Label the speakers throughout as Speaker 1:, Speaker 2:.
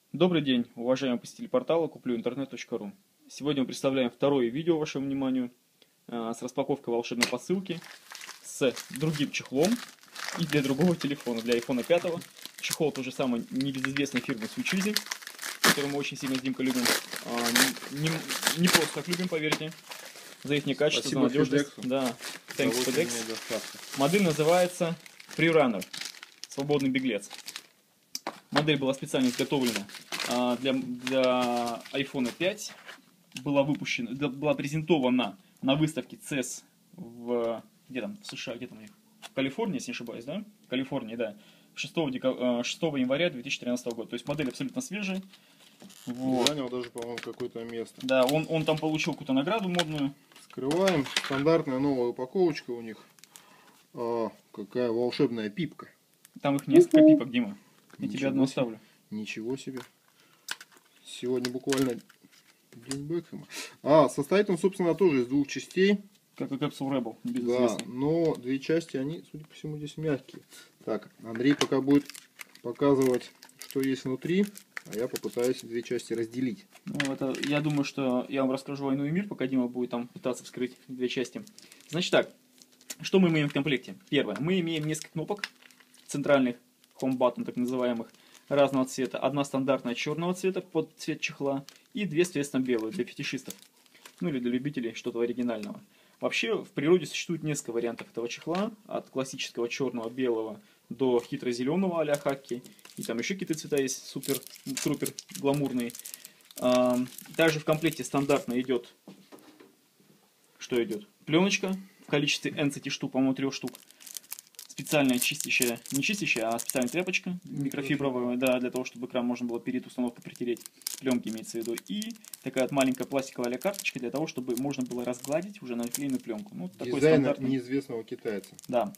Speaker 1: Добрый день, уважаемые посетители портала куплюинтернет.ру. Сегодня мы представляем второе видео вашему вниманию с распаковкой волшебной посылки с другим чехлом и для другого телефона, для iPhone 5. Чехол той же самой небезызвестной фирмы Switcheasy, которую мы очень сильно с Димкой любим. Не просто так любим, поверьте, за их качество, за надежность. Да, thanks FedEx. Модель называется Freerunner, свободный беглец. Модель была специально изготовлена для iPhone 5, была презентована на выставке CES в США, где там у них? В Калифорнии, если не ошибаюсь, да? В Калифорнии, да. 6 января 2013 года. То есть модель абсолютно свежая. Вот.
Speaker 2: Занял даже, по-моему, какое-то место.
Speaker 1: Да, он там получил какую-то награду модную.
Speaker 2: Скрываем. Стандартная новая упаковочка у них. Какая волшебная пипка.
Speaker 1: Там их несколько пипок, Дима. Я тебе одну оставлю.
Speaker 2: Ничего себе. Сегодня буквально день Бекхэма. Состоит он, собственно, тоже из двух частей.
Speaker 1: Как и Capsule Rebel.
Speaker 2: Да, но две части, они, судя по всему, здесь мягкие. Так, Андрей пока будет показывать, что есть внутри, а я попытаюсь две части разделить.
Speaker 1: Ну, я думаю, что я вам расскажу «Войну и мир», пока Дима будет там пытаться вскрыть две части. Значит так, что мы имеем в комплекте? Первое, мы имеем несколько кнопок центральных, home button, так называемых, разного цвета. Одна стандартная черного цвета под цвет чехла и две, соответственно, белые для фетишистов. Ну или для любителей что-то оригинального. Вообще в природе существует несколько вариантов этого чехла. От классического черного, белого до хитро-зеленого а-ля хаки. И там еще какие-то цвета есть супер гламурные. Также в комплекте стандартно идет, что идет? Пленочка в количестве NCT штук, по-моему, 3 штук. Специальная чистящая, не чистящая, а специальная тряпочка микрофибровая, да, для того, чтобы экран можно было перед установкой протереть, пленки имеется в виду. И такая вот маленькая пластиковая карточка для того, чтобы можно было разгладить уже наклеенную пленку. Ну, такой
Speaker 2: дизайн
Speaker 1: стандартный
Speaker 2: неизвестного китайца.
Speaker 1: Да.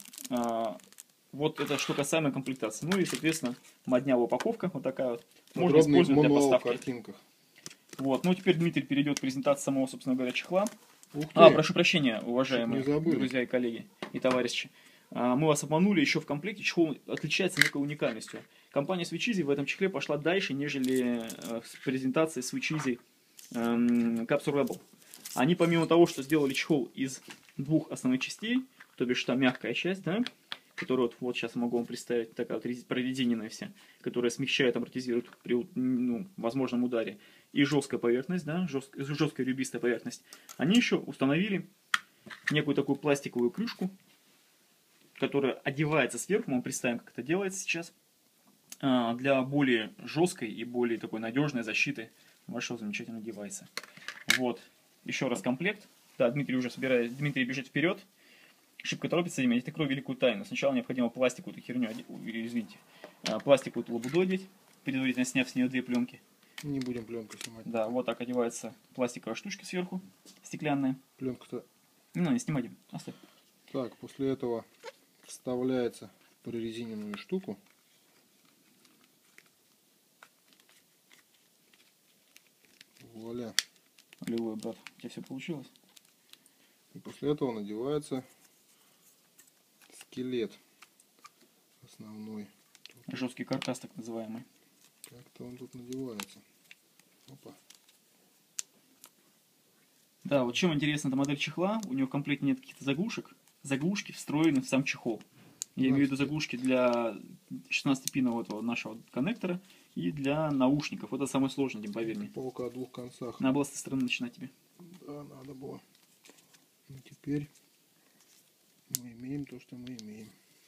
Speaker 1: Вот это что касаемо комплектации. Ну и, соответственно, моднявая упаковка, вот такая вот. Можно использовать для поставки.
Speaker 2: Картинках.
Speaker 1: Вот. Ну, теперь Дмитрий перейдет к презентации самого, собственно говоря, чехла. Прошу прощения, уважаемые друзья и коллеги и товарищи. Мы вас обманули, еще в комплекте чехол отличается некой уникальностью. Компания Switcheasy в этом чехле пошла дальше, нежели с презентацией Switcheasy Capsule Rebel. Они помимо того, что сделали чехол из двух основных частей, то бишь там мягкая часть, да, которую вот сейчас могу вам представить, такая вот прорезиненная вся, которая смягчает, амортизирует при возможном ударе, и жесткая поверхность, да, жесткая ребристая поверхность, они еще установили некую такую пластиковую крышку, которая одевается сверху, мы представим, как это делается сейчас, для более жесткой и более такой надежной защиты вашего замечательного девайса. Вот, еще раз комплект. Да, Дмитрий уже собирается, Дмитрий бежит вперед. Шибко торопится, Дима, я тебе открою великую тайну. Сначала необходимо пластиковую эту херню, извините, пластиковую эту лабуду одеть, предварительно сняв с нее две пленки.
Speaker 2: Не будем пленку снимать.
Speaker 1: Да, вот так одевается пластиковая штучка сверху, стеклянная.
Speaker 2: Пленку-то...
Speaker 1: Не снимай, Дим, оставь.
Speaker 2: Так, после этого вставляется в прорезиненную штуку. Вуаля.
Speaker 1: Аллилуйя, брат, у тебя все получилось?
Speaker 2: И после этого надевается скелет основной.
Speaker 1: Жесткий каркас, так называемый.
Speaker 2: Как-то он тут надевается. Опа.
Speaker 1: Да, вот чем интересна эта модель чехла, у нее в комплекте нет каких-то заглушек. Заглушки встроены в сам чехол. Я имею в виду заглушки для 16-пинового этого нашего коннектора и для наушников. Это самое сложное, Дим, поверь мне.
Speaker 2: Полка о двух концах.
Speaker 1: Надо было с этой стороны начинать тебе.
Speaker 2: Да, надо было. Ну теперь мы имеем то, что мы имеем.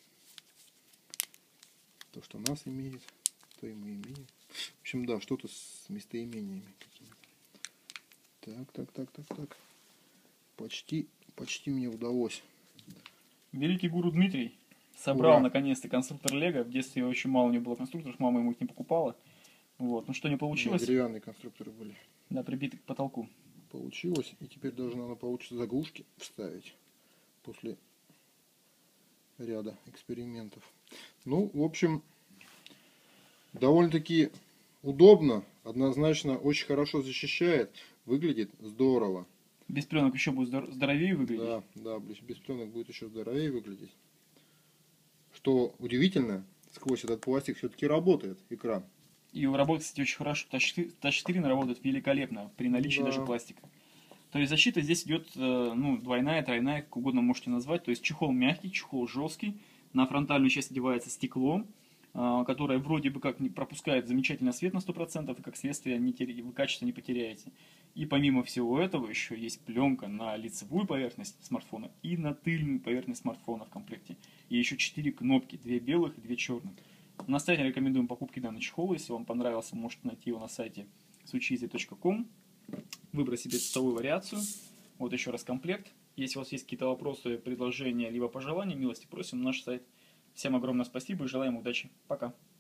Speaker 2: То, что нас имеет, то и мы имеем. В общем, да, что-то с местоимениями какими-то. Так. Почти мне удалось.
Speaker 1: Великий гуру Дмитрий собрал наконец-то конструктор Лего. В детстве очень мало у него было конструкторов, мама ему их не покупала. Вот. Ну что, не получилось?
Speaker 2: Да, деревянные конструкторы были.
Speaker 1: Да, прибиты к потолку.
Speaker 2: Получилось. И теперь даже надо получится заглушки вставить после ряда экспериментов. Ну, в общем, довольно-таки удобно, однозначно очень хорошо защищает, выглядит здорово.
Speaker 1: Без пленок еще будет здоровее выглядеть?
Speaker 2: Да, без пленок будет еще здоровее выглядеть. Что удивительно, сквозь этот пластик все-таки работает экран.
Speaker 1: И работает, кстати, очень хорошо. Тачскрин работает великолепно при наличии даже пластика. То есть защита здесь идет, ну, двойная, тройная, как угодно можете назвать. То есть чехол мягкий, чехол жесткий. На фронтальную часть одевается стекло, которое вроде бы как пропускает замечательно свет на 100%, и как следствие вы качество не потеряете. И помимо всего этого еще есть пленка на лицевую поверхность смартфона и на тыльную поверхность смартфона в комплекте. И еще 4 кнопки, 2 белых и 2 черных. На сайте рекомендуем покупки данного чехола. Если вам понравился, можете найти его на сайте suchizi.com. Выбрать себе цветовую вариацию. Вот еще раз комплект. Если у вас есть какие-то вопросы, предложения, либо пожелания, милости просим на наш сайт. Всем огромное спасибо и желаем удачи. Пока.